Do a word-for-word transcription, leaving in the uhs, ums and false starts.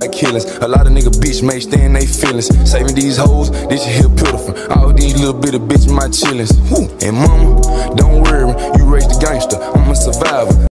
killings. A lot of nigga bitch may stay in they feelings. Saving these hoes, this shit here pitiful. All these little bit of bitch my chillings. Woo. And mama, don't worry, you raised the gangster. I'm a survivor.